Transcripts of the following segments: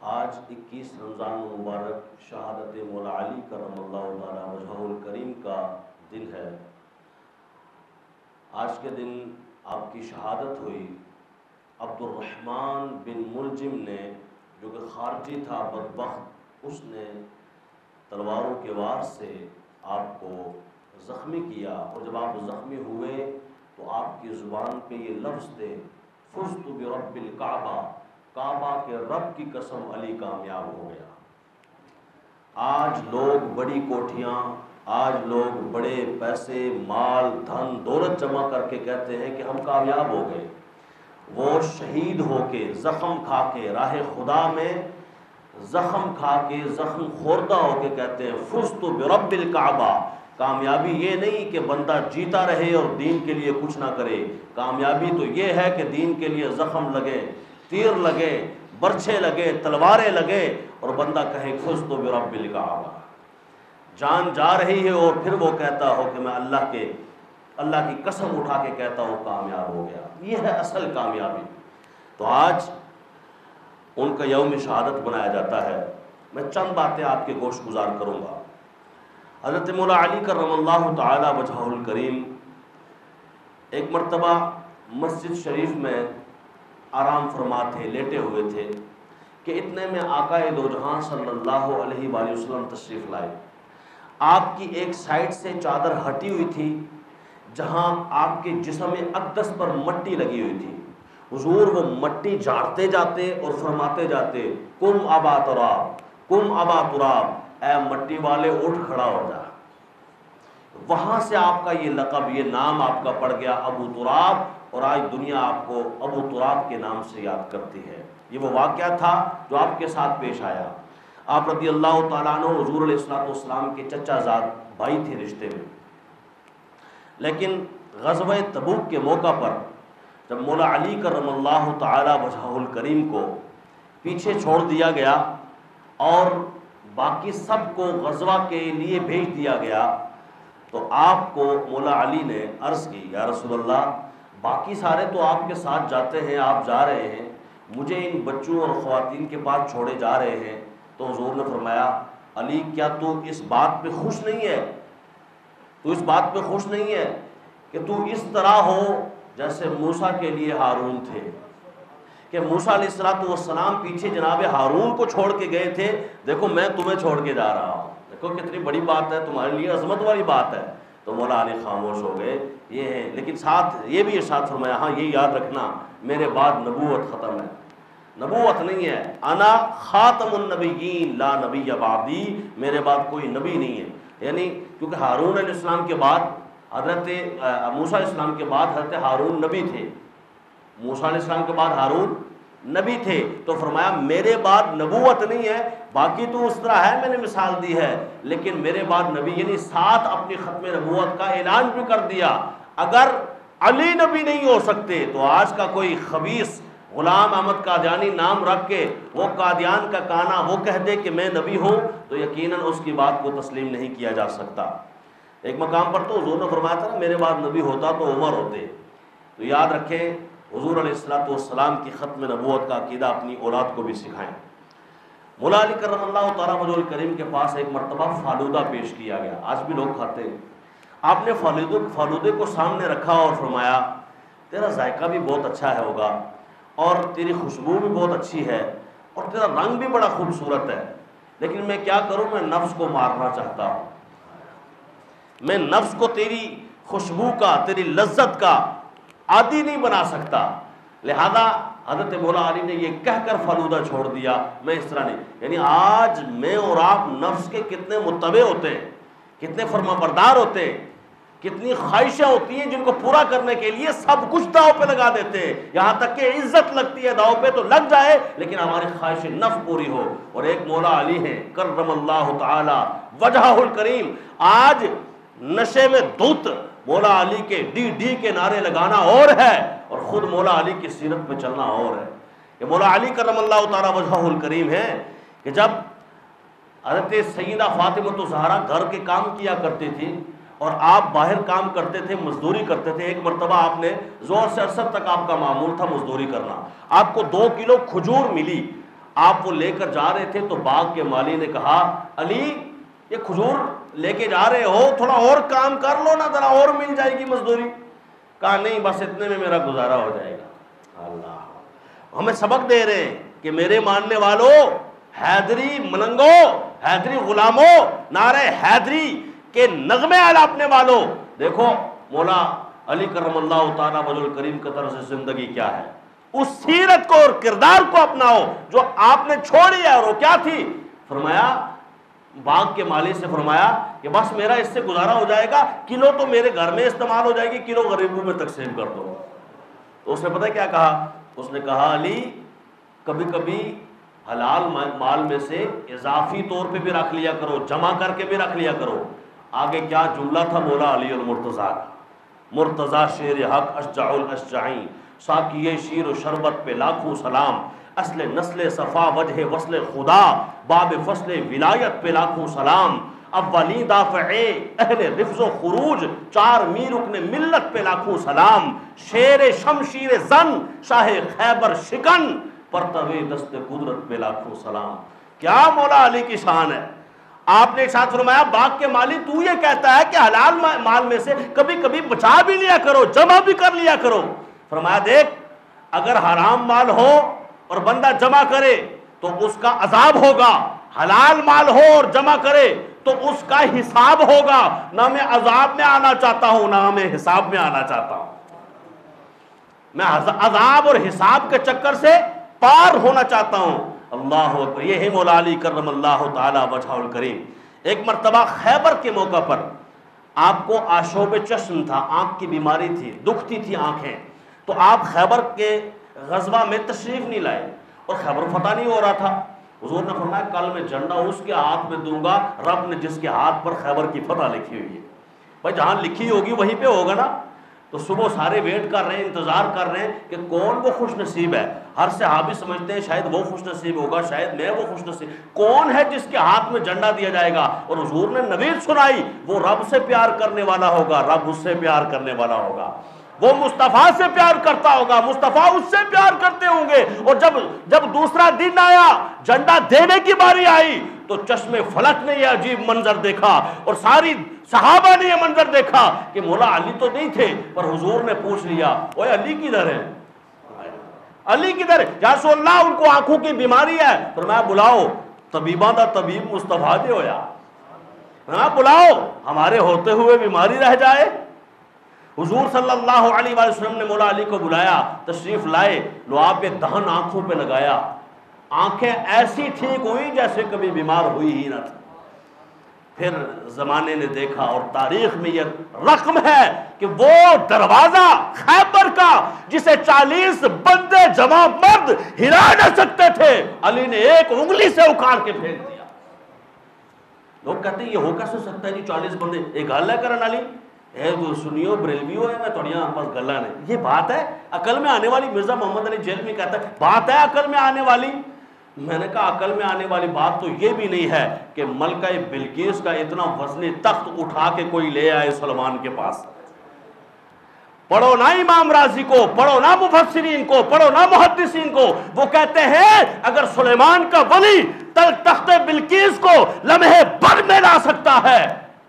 آج 21 رمضان مبارک شہادت مولا علی کرم اللہ تعالیٰ وجہہ الکریم کا دن ہے۔ آج کے دن آپ کی شہادت ہوئی۔ عبد الرحمن بن ملجم نے، جو کہ خارجی تھا بدبخت، اس نے تلواروں کے وار سے آپ کو زخمی کیا، اور جب آپ زخمی ہوئے تو آپ کی زبان پہ یہ لفظ تھے، فزت برب الکعبہ، کعبہ کے رب کی قسم علی کامیاب ہو گیا۔ آج لوگ بڑی کوٹھیاں، آج لوگ بڑے پیسے، مال، دھن، دولت جمع کر کے کہتے ہیں کہ ہم کامیاب ہو گئے۔ وہ شہید ہو کے، زخم کھا کے، راہ خدا میں زخم کھا کے، زخم خوردہ ہو کے کہتے ہیں فزت برب الکعبہ۔ کامیابی یہ نہیں کہ بندہ جیتا رہے اور دین کے لیے کچھ نہ کرے، کامیابی تو یہ ہے کہ دین کے لیے زخم لگے، تیر لگے، برچھے لگے، تلواریں لگے، اور بندہ کہے فزت برب الکعبہ۔ جان جا رہی ہے اور پھر وہ کہتا ہو کہ میں اللہ کی قسم اٹھا کے کہتا ہوں کامیاب ہو گیا۔ یہ ہے اصل کامیابی۔ تو آج ان کا یوم شہادت بنایا جاتا ہے۔ میں چند باتیں آپ کے گوش گزار کروں گا۔ حضرت مولا علی کرم اللہ تعالی وجہہ الکریم ایک مرتبہ مسجد شریف میں آرام فرما تھے، لیٹے ہوئے تھے کہ اتنے میں آقا دو جہاں صلی اللہ علیہ وآلہ وسلم تشریف لائے۔ آپ کی ایک سائڈ سے چادر ہٹی ہوئی تھی جہاں آپ کے جسم اقدس پر مٹی لگی ہوئی تھی۔ حضور وہ مٹی جھاڑتے جاتے اور فرماتے جاتے کم ابا تراب، کم ابا تراب، اے مٹی والے اٹھ کھڑا ہو جا۔ وہاں سے آپ کا یہ لقب، یہ نام آپ کا پڑ گیا ابو تراب، اور آج دنیا آپ کو ابو تراب کے نام سے یاد کرتی ہے۔ یہ وہ واقعہ تھا جو آپ کے ساتھ پیش آیا۔ آپ رضی اللہ تعالیٰ عنہ حضور علیہ الصلوۃ والسلام کے چچا زاد بھائی تھے رشتے میں، لیکن غزوہ تبوک کے موقع پر جب مولا علی کرم اللہ تعالی وجہہ الکریم کو پیچھے چھوڑ دیا گیا اور باقی سب کو غزوہ کے لیے بھیج دیا گیا، تو آپ کو مولا علی نے عرض کی، یا رسول اللہ باقی سارے تو آپ کے ساتھ جاتے ہیں، آپ جا رہے ہیں، مجھے ان بچوں اور خواتین کے پاس چھوڑے جا رہے ہیں۔ تو حضور نے فرمایا علی کیا تو اس بات پہ خوش نہیں ہے، تو اس بات پہ خوش نہیں ہے کہ تو اس طرح ہو جیسے موسیٰ کے لیے ہارون تھے، کہ موسیٰ علیہ السلام پیچھے جناب ہارون کو چھوڑ کے گئے تھے، دیکھو میں تمہیں چھوڑ کے جا رہا ہوں، دیکھو کتنی بڑی بات ہے، تمہارے لیے عظمت والی بات ہے۔ تو مولا علی خاموش ہو گئے۔ یہ ہے، لیکن ساتھ یہ بھی ارشاد فرمایا ہاں یہ یاد رکھنا میرے بعد نبوت ختم ہے، نبوت نہیں ہے، انا خاتم النبیین لا نبی بعدی، میرے بعد کوئی نبی نہیں ہے۔ یعنی کیونکہ ہارون علیہ السلام کے بعد حضرت موسیٰ علیہ السلام کے بعد حضرت ہارون نبی تھے، موسیٰ علیہ السلام کے بعد ہارون نبی تھے، تو فرمایا میرے بعد نبوت نہیں ہے، باقی تو اس طرح ہے میں نے مثال دی ہے، لیکن میرے بعد نبی، یعنی ساتھ اپنی ختم نبوت کا اعلان بھی کر دیا۔ اگر علی نبی نہیں ہو سکتے تو آج کا کوئی خبیث غلام احمد قادیانی نام رکھ کے وہ قادیان کا کانا وہ کہہ دے کہ میں نبی ہوں، تو یقیناً اس کی بات کو تسلیم نہیں کیا جا سکتا۔ ایک مقام پر تو حضور نے فرمایا تھا میرے بعد نبی ہوتا تو عمر ہوتے۔ تو یاد رکھیں حضور علیہ الصلوۃ والسلام کی ختم نبوت کا عقیدہ اپنی اولاد کو بھی سکھائیں۔ مولا علی کرم اللہ تعالیٰ وجہہ الکریم کے پاس ایک مرتبہ فالودہ پیش کیا گیا، آج بھی لوگ کھاتے ہیں۔ آپ نے فالودے کو سامنے رکھا اور فرمایا تیرا ذائقہ بھی بہت اچھا ہے ہوگا، اور تیری خوشبو بھی بہت اچھی ہے، اور تیرا رنگ بھی بڑا خوبصورت ہے، لیکن میں کیا کروں، میں نفس کو مارنا چاہتا ہوں، میں نفس کو تیری خوشبو کا، تیری لذت کا عادی نہیں بنا سکتا، لہذا حضرت مولا علی نے یہ کہہ کر فالودہ چھوڑ دیا، میں اس طرح نہیں۔ یعنی آج میں اور آپ نفس کے کتنے متبع ہوتے ہیں، کتنے فرما بردار ہوتے ہیں، کتنی خواہشیں ہوتی ہیں جن کو پورا کرنے کے لیے سب کچھ داؤ پہ لگا دیتے ہیں، یہاں تک کہ عزت لگتی ہے داؤ پہ تو لگ جائے لیکن ہماری خواہش نفس پوری ہو۔ اور ایک مولا علی ہیں کرم اللہ تعالی وجہہ الکریم، آج نشے میں دھت مولا علی کے ڈی کے نعرے لگانا اور ہے، اور خود مولا علی کی سیرت پہ چلنا اور ہے۔ یہ مولا علی کرم اللہ تعالی وجہہ الکریم ہے کہ جب حضرت سیدہ فاطمہ الزہرا گھر کے کام کیا کرتی تھی اور آپ باہر کام کرتے تھے، مزدوری کرتے تھے، ایک مرتبہ آپ نے زور سے عصر تک آپ کا معمول تھا مزدوری کرنا، آپ کو 2 کلو کھجور ملی، آپ وہ لے کر جا رہے تھے تو باغ کے مالی نے کہا علی یہ کھجور لے کے جا رہے ہو، تھوڑا اور کام کر لو نا، ذرا اور مل جائے گی مزدوری. کہا نہیں بس اتنے میں میرا گزارا ہو جائے گا. اللہ ہمیں سبق دے رہے ہیں کہ میرے ماننے والوں، حیدری ملنگو، حیدری غلاموں، نعرہ حیدری کے نغمے آلاپنے والوں، دیکھو مولا علی کرم اللہ تعالیٰ وجہ الکریم کی طرف سے زندگی کیا ہے. اس سیرت کو اور کردار کو اپناؤ جو آپ نے چھوڑی ہے. اور وہ کیا تھی؟ فرمایا باغ کے مالی سے فرمایا کہ بس میرا اس سے گزارا ہو جائے گا، کلو تو میرے گھر میں استعمال ہو جائے گی، کلو غریبوں میں تقسیم کر دو. تو اس نے پتہ کیا کہا؟ اس نے کہا علی کبھی کبھی حلال مال میں سے اضافی طور پہ بھی رکھ لیا کرو، جمع کر کے بھی رکھ لیا کرو. آگے کیا جملہ تھا مولا علی المرتضیٰ کا؟ مرتضیٰ شیر حق اشجع الاشجعین، ساقی شیر و شربت پہ لاکھوں سلام، اصل نسل صفا وجہ وصل خدا، باب فصل ولایت پہ لاکھوں سلام، اولین دافع اہل رفض و خروج، چار میر رکن ملت پہ لاکھوں سلام، شیر شمشیر زن شاہ خیبر شکن، پرتوے دست قدرت پہ لاکھوں سلام. کیا مولا علی کی شان ہے. آپ نے ارشاد فرمایا باغ کے مالی تو یہ کہتا ہے کہ حلال مال میں سے کبھی کبھی بچا بھی لیا کرو، جمع بھی کر لیا کرو. فرمایا دیکھ اگر حرام مال ہو اور بندہ جمع کرے تو اس کا عذاب ہوگا، حلال مال ہو اور جمع کرے تو اس کا حساب ہوگا. نہ میں عذاب میں آنا چاہتا ہوں نہ میں حساب میں آنا چاہتا ہوں. میں عذاب اور حساب کے چکر سے پار ہونا چاہتا ہوں. اللہ اکبر. یہ ہے مولا علی کرم اللہ تعالی وجہ الکریم. ایک مرتبہ خیبر کے موقع پر آپ کو آشوب چشم تھا، آنکھ کی بیماری تھی، دکھتی تھی آنکھیں، تو آپ خیبر کے غزوہ میں تشریف نہیں لائے اور خیبر فتح نہیں ہو رہا تھا. حضور نے فرمایا کل میں جھنڈا اس کے ہاتھ میں دوں گا رب نے جس کے ہاتھ پر خیبر کی فتح لکھی ہوئی ہے. بھائی جہاں لکھی ہوگی وہیں پہ ہوگا نا. تو صبح سارے ویٹ کر رہے ہیں، انتظار کر رہے ہیں کہ کون وہ خوش نصیب ہے. ہر صحابی سمجھتے ہیں شاید وہ خوش نصیب ہوگا، شاید میں وہ خوش نصیب. کون ہے جس کے ہاتھ میں جھنڈا دیا جائے گا؟ اور حضور نے نوید سنائی وہ رب سے پیار کرنے والا ہوگا، رب اس سے پیار کرنے والا ہوگا، وہ مصطفیٰ سے پیار کرتا ہوگا، مصطفیٰ اس سے پیار کرتے ہوں گے. اور جب دوسرا دن آیا، جھنڈا دینے کی باری آئی تو چشم فلک نے یہ عجیب منظر دیکھا اور ساری صحابہ نے یہ منظر دیکھا کہ مولا علی تو نہیں تھے، پر حضور نے پوچھ لیا اوے علی کدھر ہے؟ علی کدھر ہے؟ یا رسول اللہ ان کو آنکھوں کی بیماری ہے. فرمایا بلاؤ طبیباں دا طبیب مصطفیٰ دے ہویا. بلاؤ ہمارے ہوتے ہوئے بیماری رہ جائے. حضور صلی اللہ علیہ وآلہ وسلم نے مولا علی کو بلایا، تشریف لائے، لعاب دہن آنکھوں پہ لگایا. آنکھیں ایسی ٹھیک ہوئی جیسے کبھی بیمار ہوئی ہی نہ تھی. پھر زمانے نے دیکھا اور تاریخ میں یہ رقم ہے کہ وہ دروازہ خیبر کا جسے 40 بندے جمع مرد ہلا نہ سکتے تھے، علی نے ایک انگلی سے اکھاڑ کے پھینک دیا. لوگ کہتے ہیں یہ ہو کیسے سکتا ہے جی 40 بندے؟ ایک گل ہے کرن علی اے جو سنیو بریلویو ہے میں تھوڑیاں بس گلاں نے. یہ بات ہے عقل میں آنے والی. مرزا محمد علی جیل میں کہتا ہے بات ہے عقل میں آنے والی. میں نے کہا عقل میں آنے والی بات تو یہ بھی نہیں ہے کہ ملکہ بلقیس کا اتنا وزنی تخت اٹھا کے کوئی لے آئے سلمان کے پاس. پڑھو نا امام رازی کو، پڑھو نا مفسرین کو، پڑھو نا محدثین کو. وہ کہتے ہیں اگر سلیمان کا ولی تخت بلقیس کو لمحے بھر میں لا سکتا ہے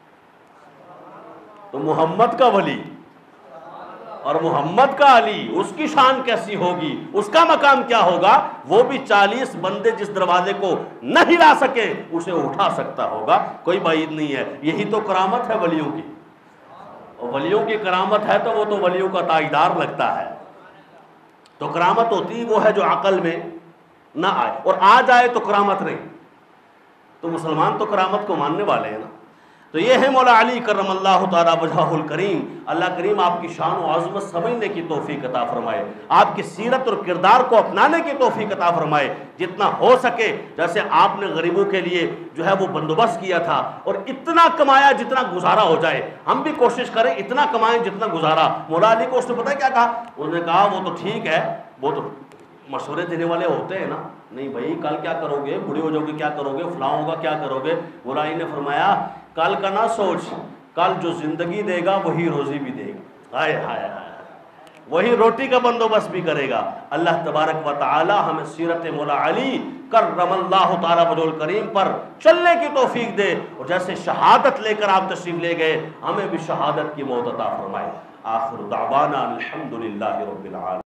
تو محمد کا ولی اور محمد کا علی اس کی شان کیسی ہوگی، اس کا مقام کیا ہوگا؟ وہ بھی 40 بندے جس دروازے کو نہیں لا سکے اسے اٹھا سکتا ہوگا. کوئی بعید نہیں ہے. یہی تو کرامت ہے ولیوں کی. اور ولیوں کی کرامت ہے تو وہ تو ولیوں کا تاجدار لگتا ہے. تو کرامت ہوتی وہ ہے جو عقل میں نہ آئے، اور آ جائے تو کرامت نہیں. تو مسلمان تو کرامت کو ماننے والے ہیں نا. تو یہ ہے مولا علی کرم اللہ تعالی وجہ الکریم. اللہ کریم آپ کی شان و عظمت سمجھنے کی توفیق عطا فرمائے، آپ کی سیرت اور کردار کو اپنانے کی توفیق عطا فرمائے. جتنا ہو سکے جیسے آپ نے غریبوں کے لیے جو ہے وہ بندوبست کیا تھا اور اتنا کمایا جتنا گزارا ہو جائے، ہم بھی کوشش کریں اتنا کمائیں جتنا گزارا. مولا علی کو اس نے پتہ کیا کہا؟ انہوں نے کہا وہ تو ٹھیک ہے، وہ تو مشورے دینے والے ہوتے ہیں نا. نہیں بھائی کل کیا کرو گے، بوڑھے ہو جاؤ گے کیا کرو گے، فلاں ہوگا کیا کرو گے. مولا علی نے فرمایا کل کا نہ سوچ، کل جو زندگی دے گا وہی روزی بھی دے گا. ہائے ہائے ہائے. وہی روٹی کا بندوبست بھی کرے گا۔ اللہ تبارک و تعالی ہمیں سیرت مولا علی کرم اللہ تعالی وجہ الکریم پر چلنے کی توفیق دے، اور جیسے شہادت لے کر آپ تشریف لے گئے ہمیں بھی شہادت کی موت عطا فرمائے۔ آخر دعوانا الحمدللہ رب العالمین۔